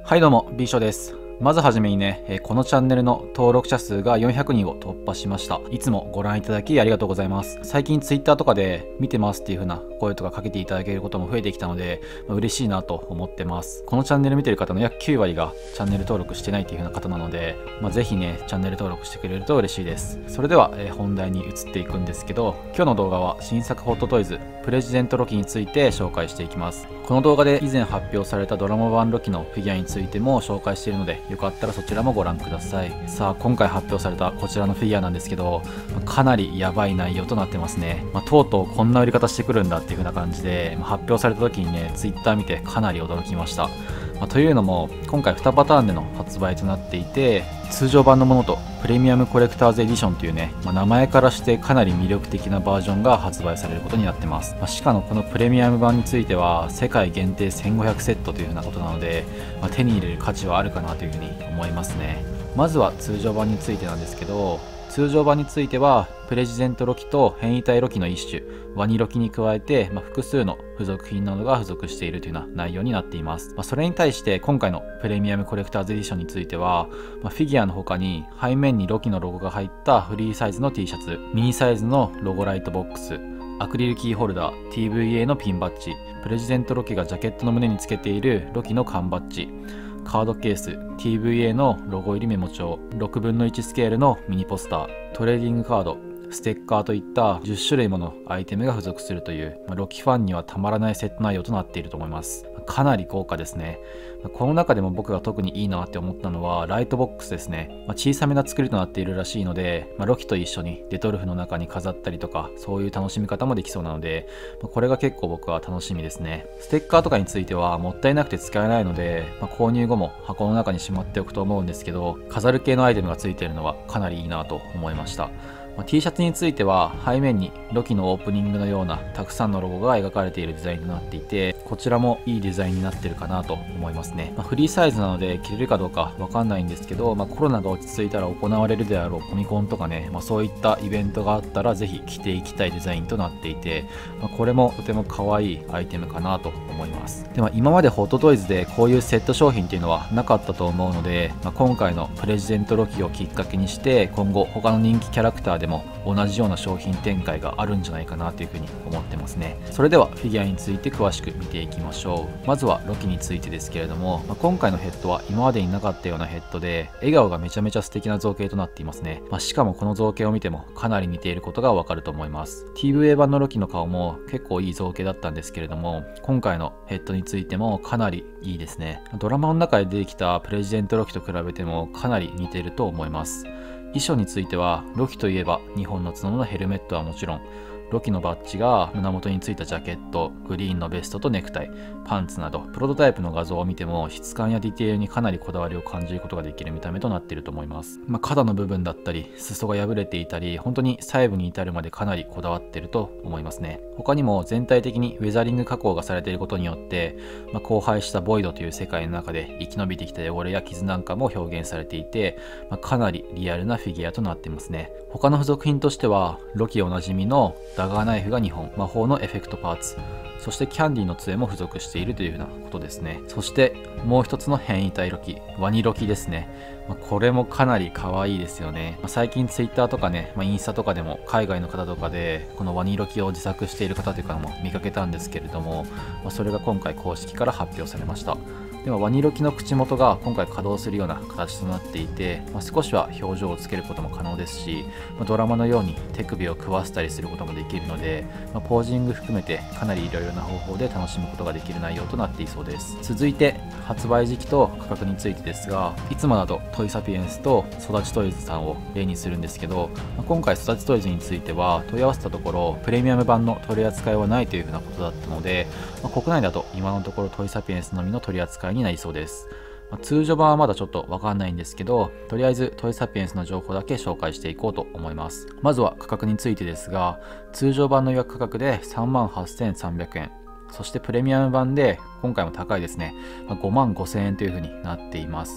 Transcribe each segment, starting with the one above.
はいどうも、B 賞です。まずはじめにね、このチャンネルの登録者数が400人を突破しました。いつもご覧いただきありがとうございます。最近 Twitter とかで見てますっていう風な声とかかけていただけることも増えてきたので、嬉しいなと思ってます。このチャンネル見てる方の約9割がチャンネル登録してないっていう風な方なので、ぜひね、チャンネル登録してくれると嬉しいです。それでは、本題に移っていくんですけど、今日の動画は新作ホットトイズ、プレジデントロキについて紹介していきます。この動画で以前発表されたドラマ版ロキのフィギュアについても紹介しているので、よかったらそちらもご覧ください。さあ、今回発表されたこちらのフィギュアなんですけど、かなりやばい内容となってますね。とうとうこんな売り方してくるんだっていう風な感じで、発表された時にね、Twitter 見てかなり驚きました。というのも今回2パターンでの発売となっていて、通常版のものとプレミアムコレクターズエディションというね、名前からしてかなり魅力的なバージョンが発売されることになってます。しかもこのプレミアム版については世界限定1500セットというようなことなので、手に入れる価値はあるかなというふうに思いますね。まずは通常版についてなんですけど、通常版についてはプレジデントロキと変異体ロキの一種ワニロキに加えて、複数の付属品などが付属しているというような内容になっています。それに対して今回のプレミアムコレクターズエディションについては、フィギュアの他に背面にロキのロゴが入ったフリーサイズの T シャツ、ミニサイズのロゴライトボックス、アクリルキーホルダー、TVA のピンバッジ、プレジデントロキがジャケットの胸につけているロキの缶バッジ、カードケース、TVA のロゴ入りメモ帳、6分の1スケールのミニポスター、トレーディングカード、ステッカーといった10種類ものアイテムが付属するという、ロキファンにはたまらないセット内容となっていると思います。かなり豪華ですね。この中でも僕が特にいいなって思ったのはライトボックスですね。小さめな作りとなっているらしいので、ロキと一緒にデトルフの中に飾ったりとか、そういう楽しみ方もできそうなので、これが結構僕は楽しみですね。ステッカーとかについてはもったいなくて使えないので、購入後も箱の中にしまっておくと思うんですけど、飾る系のアイテムがついているのはかなりいいなと思いました。T シャツについては背面にロキのオープニングのようなたくさんのロゴが描かれているデザインとなっていて、こちらもいいデザインになってるかなと思いますね。フリーサイズなので着れるかどうかわかんないんですけど、コロナが落ち着いたら行われるであろうコミコンとかね、そういったイベントがあったらぜひ着ていきたいデザインとなっていて、これもとても可愛いアイテムかなと思います。で今までホットトイズでこういうセット商品っていうのはなかったと思うので、今回のプレジデントロキをきっかけにして今後他の人気キャラクターでも同じような商品展開があるんじゃないかなというふうに思ってますね。それではフィギュアについて詳しく見ていきましょう。まずはロキについてですけれども、今回のヘッドは今までになかったようなヘッドで笑顔がめちゃめちゃ素敵な造形となっていますね。しかもこの造形を見てもかなり似ていることがわかると思います。 TVA 版のロキの顔も結構いい造形だったんですけれども、今回のヘッドについてもかなりいいですね。ドラマの中で出てきたプレジデントロキと比べてもかなり似ていると思います。衣装についてはロキといえば2本の角のヘルメットはもちろん、ロキのバッジが胸元についたジャケット、グリーンのベストとネクタイ、パンツなどプロトタイプの画像を見ても質感やディテールにかなりこだわりを感じることができる見た目となっていると思います。肩の部分だったり裾が破れていたり、本当に細部に至るまでかなりこだわっていると思いますね。他にも全体的にウェザリング加工がされていることによって、荒廃したボイドという世界の中で生き延びてきた汚れや傷なんかも表現されていて、かなりリアルなフィギュアとなっていますね。他の付属品としてはロキおなじみのダガーナイフが2本、魔法のエフェクトパーツ、そしてキャンディの杖も付属しているというようなことですね。そしてもう一つの変異体ロキ、ワニロキですね。これもかなり可愛いですよね。最近ツイッターとかね、インスタとかでも海外の方とかでこのワニロキを自作している方というかも見かけたんですけれども、それが今回公式から発表されました。でワニロキの口元が今回稼働するような形となっていて、少しは表情をつけることも可能ですし、ドラマのように手首を食わせたりすることもできるので、ポージング含めてかなりいろいろな方法で楽しむことができる内容となっていそうです。続いて発売時期と価格についてですが、いつもだとトイサピエンスと育ちトイズさんを例にするんですけど、今回育ちトイズについては問い合わせたところプレミアム版の取り扱いはないというふうなことだったので、国内だと今のところトイサピエンスのみの取り扱いになりそうです。通常版はまだちょっとわかんないんですけど、とりあえずトイサピエンスの情報だけ紹介していこうと思います。まずは価格についてですが、通常版の予約価格で 38,300 円、そしてプレミアム版で今回も高いですね、55,000円という風になっています。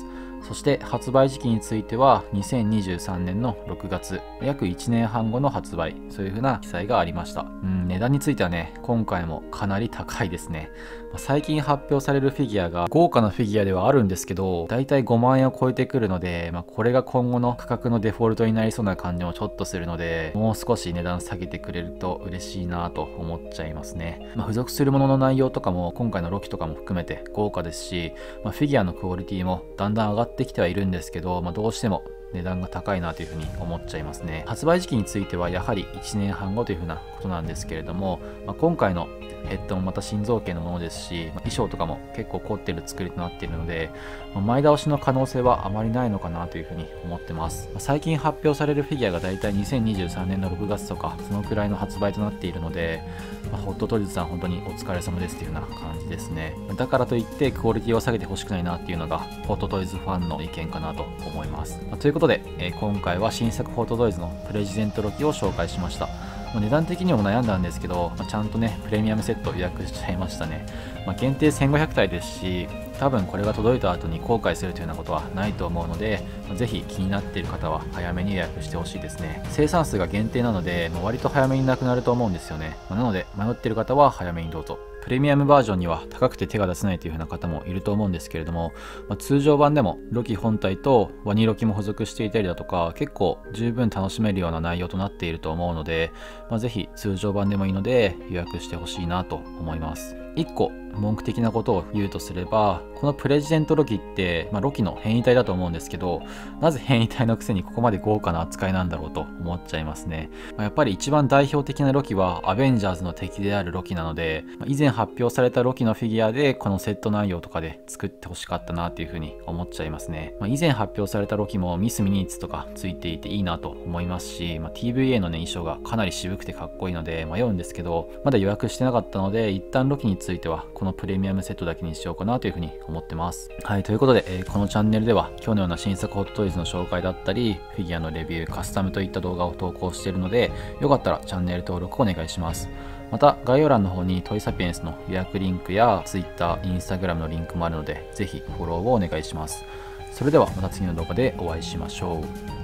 そして発売時期については2023年の6月、約1年半後の発売、そういう風な記載がありました。値段についてはね、今回もかなり高いですね。最近発表されるフィギュアが豪華なフィギュアではあるんですけど、だいたい5万円を超えてくるので、これが今後の価格のデフォルトになりそうな感じもちょっとするので、もう少し値段下げてくれると嬉しいなと思っちゃいますね。付属するものの内容とかも今回のロキとかも含めて豪華ですし、フィギュアのクオリティもだんだん上がってきてはいるんですけど、どうしても値段が高いなというふうに思っちゃいますね。発売時期についてはやはり1年半後というふうなことなんですけれども、今回のヘッドもまた新造形のものですし、衣装とかも結構凝ってる作りとなっているので、前倒しの可能性はあまりないのかなというふうに思ってます。最近発表されるフィギュアがだいたい2023年の6月とかそのくらいの発売となっているので、ホットトイズさん本当にお疲れ様ですというような感じですね。だからといってクオリティを下げてほしくないなっていうのがホットトイズファンの意見かなと思います。ということで、今回は新作ホットトイズのプレジデントロキを紹介しました。値段的にも悩んだんですけど、ちゃんとねプレミアムセット予約しちゃいましたね。限定1500体ですし、多分これが届いた後に後悔するというようなことはないと思うので、ぜひ気になっている方は早めに予約してほしいですね。生産数が限定なので、割と早めになくなると思うんですよね。なので迷っている方は早めにどうぞ。プレミアムバージョンには高くて手が出せないという風な方もいると思うんですけれども、通常版でもロキ本体とワニロキも付属していたりだとか、結構十分楽しめるような内容となっていると思うので、ぜひ通常版でもいいので予約してほしいなと思います。1個文句的なことを言うとすれば、このプレジデントロキって、ロキの変異体だと思うんですけど、なぜ変異体のくせにここまで豪華な扱いなんだろうと思っちゃいますね。やっぱり一番代表的なロキはアベンジャーズの敵であるロキなので、以前発表されたロキのフィギュアでこのセット内容とかで作ってほしかったなっていうふうに思っちゃいますね。以前発表されたロキもミス・ミニーツとかついていていいなと思いますし、TVA のね衣装がかなり渋くてかっこいいので迷うんですけど、まだ予約してなかったので、一旦ロキについてはこのプレミアムセットだけにしようかなというふうに思ってます。はい、ということで、このチャンネルでは今日のような新作ホットトイズの紹介だったり、フィギュアのレビュー、カスタムといった動画を投稿しているので、よかったらチャンネル登録お願いします。また概要欄の方にトイサピエンスの予約リンクや Twitter、Instagram のリンクもあるので、ぜひフォローをお願いします。それではまた次の動画でお会いしましょう。